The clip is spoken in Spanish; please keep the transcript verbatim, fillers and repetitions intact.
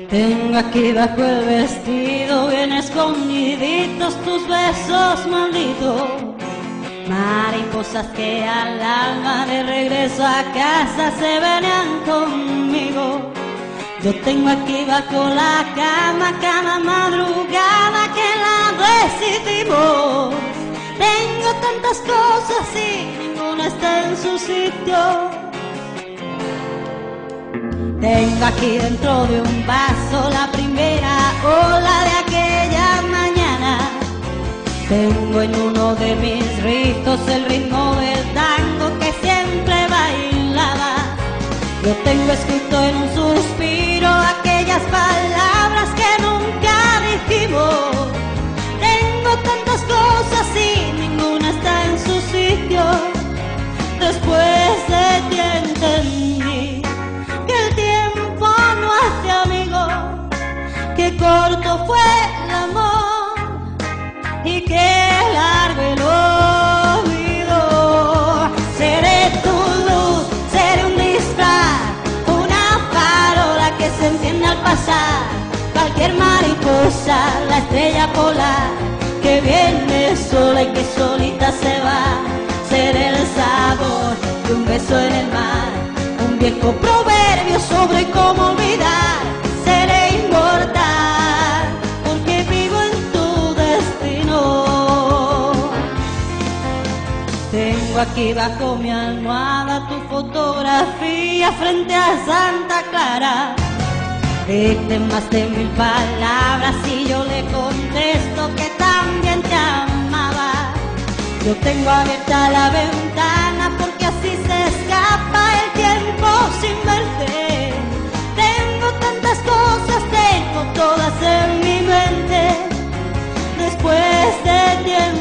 Tengo aquí bajo el vestido bien escondiditos tus besos malditos, mariposas que al alma de regreso a casa se venían conmigo. Yo tengo aquí bajo la cama cada madrugada que la decidimos. Tengo tantas cosas y ninguna está en su sitio. Tengo aquí dentro de un vaso la primera ola de aquella mañana. Tengo en uno de mis rizos el ritmo del tango que siempre bailaba. Yo tengo escrito en un suspiro aquellas palabras que nunca dijimos. Tengo tantas cosas y ninguna está en su sitio. Después de ti entendí que el tiempo no hace amigo, que corto fue el amor y que largo el olvido. Seré tu luz, seré un disfraz, una farola que se enciende al pasar, cualquier mariposa, la estrella polar que viene sola y que solita se va. Seré el sabor de un beso en el mar, un viejo proverbio sobre cómo olvidar. Seré inmortal porque vivo en tu destino. Tengo aquí bajo mi almohada tu fotografía frente a Santa Clara. Dictemaste mil palabras y yo le contesto que también te amaba. Yo tengo abierta la ventana porque así se escapa el tiempo sin verte. Tengo tantas cosas, tengo todas en mi mente. Después de tiempo